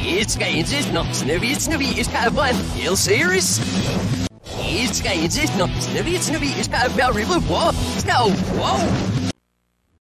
It's Gaines, no, Snoopy, it's kind of fun. Real serious? It's Gaines, no, Snoopy, it's kind of about river. Whoa, no, whoa.